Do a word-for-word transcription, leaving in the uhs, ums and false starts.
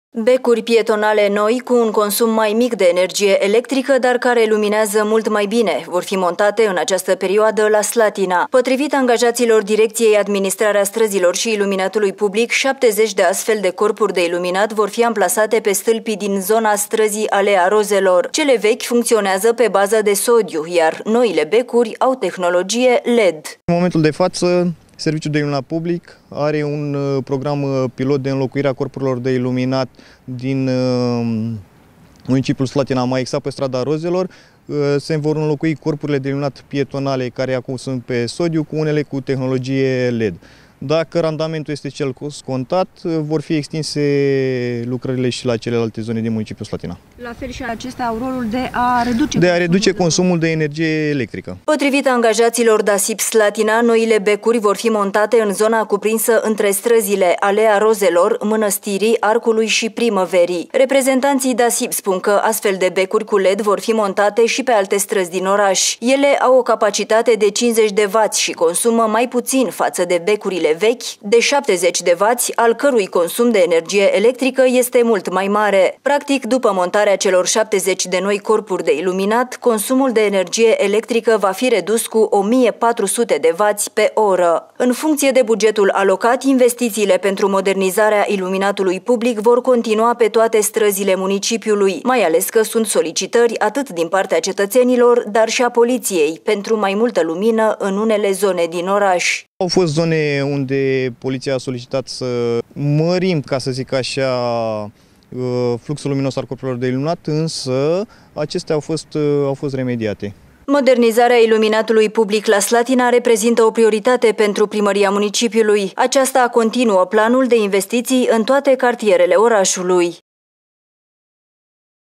Becuri pietonale noi cu un consum mai mic de energie electrică, dar care luminează mult mai bine, vor fi montate în această perioadă la Slatina. Potrivit angajaților Direcției Administrarea Străzilor și Iluminatului Public, șaptezeci de astfel de corpuri de iluminat vor fi amplasate pe stâlpii din zona străzii Alea Rozelor. Cele vechi funcționează pe bază de sodiu, iar noile becuri au tehnologie L E D. În momentul de față, Serviciul de Iluminat Public are un uh, program uh, pilot de înlocuire a corpurilor de iluminat din uh, municipiul Slatina, mai exact pe strada Rozelor. Uh, se vor înlocui corpurile de iluminat pietonale care acum sunt pe sodiu cu unele cu tehnologie L E D. Dacă randamentul este cel scontat, vor fi extinse lucrările și la celelalte zone din municipiul Slatina. La fel și acestea au rolul de a reduce, de a reduce consumul de energie electrică. Potrivit angajaților DASIP Slatina, noile becuri vor fi montate în zona cuprinsă între străzile Alea Rozelor, Mănăstirii, Arcului și Primăverii. Reprezentanții DASIP spun că astfel de becuri cu L E D vor fi montate și pe alte străzi din oraș. Ele au o capacitate de cincizeci de wați și consumă mai puțin față de becurile vechi de șaptezeci de wați, al cărui consum de energie electrică este mult mai mare. Practic, după montarea celor șaptezeci de noi corpuri de iluminat, consumul de energie electrică va fi redus cu o mie patru sute de wați pe oră. În funcție de bugetul alocat, investițiile pentru modernizarea iluminatului public vor continua pe toate străzile municipiului, mai ales că sunt solicitări atât din partea cetățenilor, dar și a poliției pentru mai multă lumină în unele zone din oraș. Au fost zone unde poliția a solicitat să mărim, ca să zic așa, fluxul luminos al corpurilor de iluminat, însă acestea au fost, au fost remediate. Modernizarea iluminatului public la Slatina reprezintă o prioritate pentru primăria municipiului. Aceasta continuă planul de investiții în toate cartierele orașului.